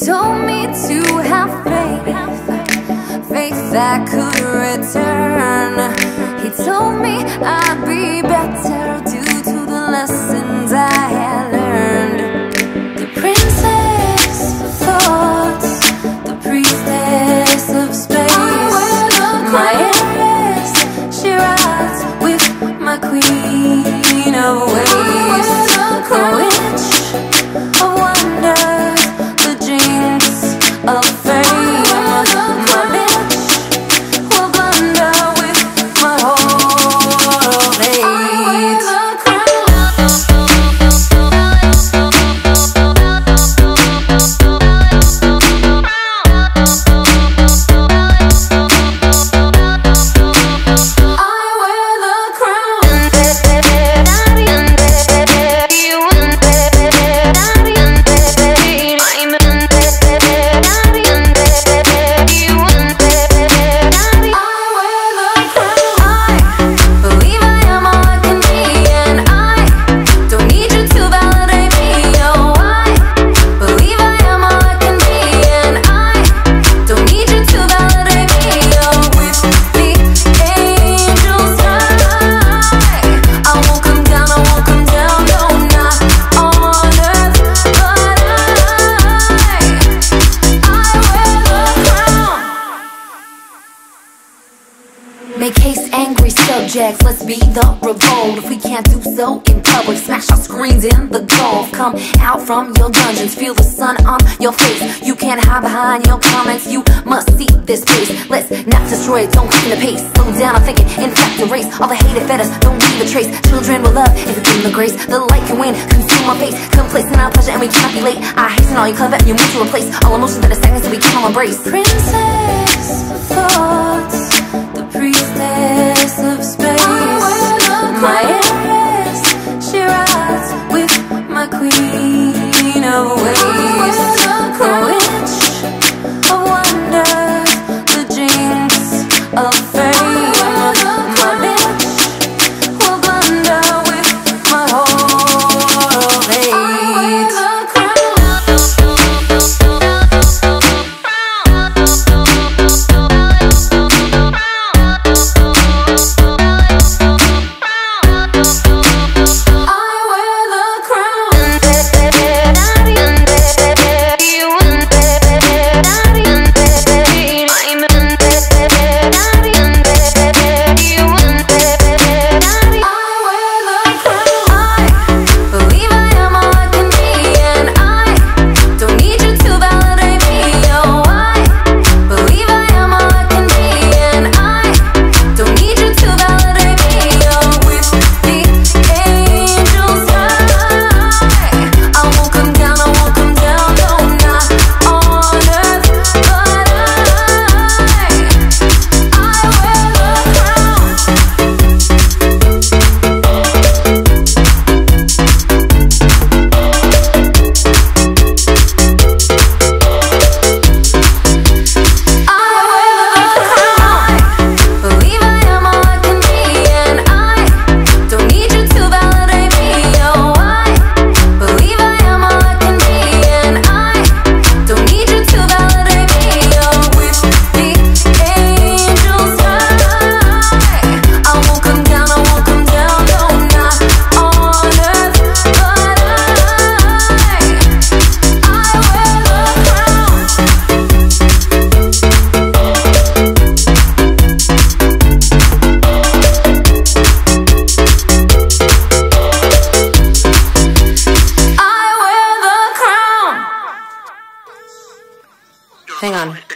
told me to have faith, faith that could return. He told me I'd be better due to the lessons I had learned. The princess of thoughts, the priestess of space, my heiress, she rides with my queen of ways. The witch of wonders, the jinx of fame, my bitch will blunder with my whole age. Make haste, angry subjects, let's be the revolt. If we can't do so in public, smash our screens in the gulf. Come out from your dungeons, feel the sun on your face. You can't hide behind your comments, you must see this place. Let's not destroy it, don't clean the pace. Slow down, I'm thinking, in fact erase all the hate that fed us, don't leave a trace. Children will love if it's in the grace. The light can win, consume our face. Complacent our pleasure and we cannot be late. I hasten all you clever and you move to replace all emotions that are stagnant so we cannot embrace. Princess of thoughts, the priestess of space, my heiress, she rides with my queen of ways. The witch of wonders, the jinx of fame, my bitch will blunder with my whole age. Hang on.